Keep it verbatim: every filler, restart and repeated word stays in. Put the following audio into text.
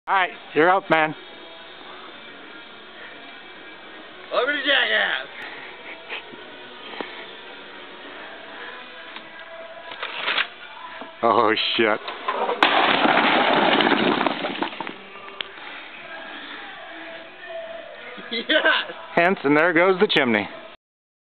Alright, you're up, man. Over to Jackass! Oh, shit. Yes! Hence, and there goes the chimney.